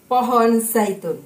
Pohon zaitun.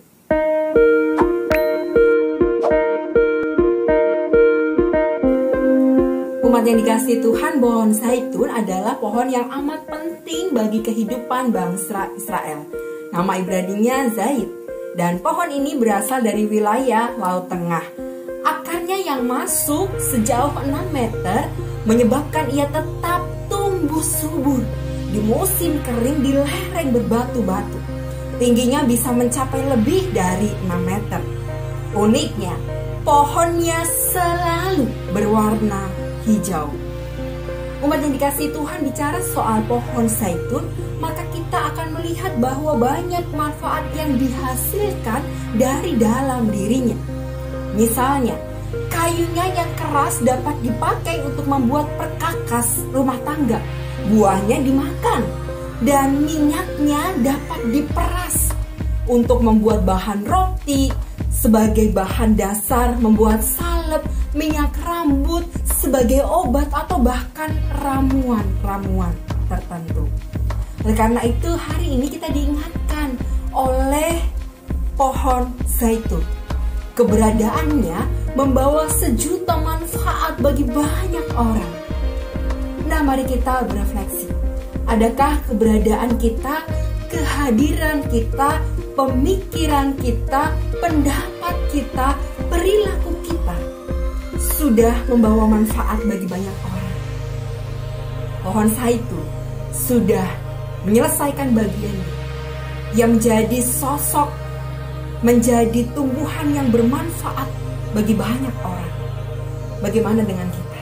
Umat yang dikasihi Tuhan, pohon zaitun adalah pohon yang amat penting bagi kehidupan bangsa Israel. Nama Ibraninya Zait. Dan pohon ini berasal dari wilayah Laut Tengah. Akarnya yang masuk sejauh 6 meter menyebabkan ia tetap tumbuh subur di musim kering di lereng berbatu-batu. Tingginya bisa mencapai lebih dari 6 meter. Uniknya, pohonnya selalu berwarna hijau. Umat yang dikasihi Tuhan, bicara soal pohon zaitun, maka kita akan melihat bahwa banyak manfaat yang dihasilkan dari dalam dirinya. Misalnya, kayunya yang keras dapat dipakai untuk membuat perkakas rumah tangga. Buahnya dimakan. Dan minyaknya dapat diperas untuk membuat bahan roti, sebagai bahan dasar membuat salep, minyak rambut, sebagai obat atau bahkan ramuan-ramuan tertentu. Oleh karena itu hari ini kita diingatkan oleh pohon zaitun. Keberadaannya membawa sejuta manfaat bagi banyak orang. Nah, mari kita berefleksi. Adakah keberadaan kita, kehadiran kita, pemikiran kita, pendapat kita, perilaku kita sudah membawa manfaat bagi banyak orang? Pohon zaitun sudah menyelesaikan bagiannya, yang menjadi sosok, menjadi tumbuhan yang bermanfaat bagi banyak orang. Bagaimana dengan kita?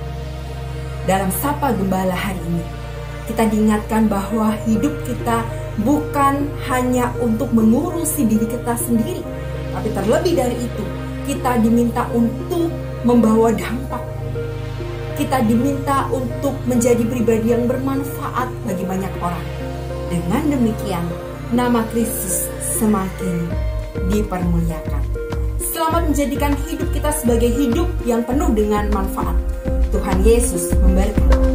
Dalam Sapa Gembala hari ini, kita diingatkan bahwa hidup kita bukan hanya untuk mengurusi diri kita sendiri, tapi terlebih dari itu, kita diminta untuk membawa dampak. Kita diminta untuk menjadi pribadi yang bermanfaat bagi banyak orang. Dengan demikian, nama Kristus semakin dipermuliakan. Selamat menjadikan hidup kita sebagai hidup yang penuh dengan manfaat. Tuhan Yesus memberkati.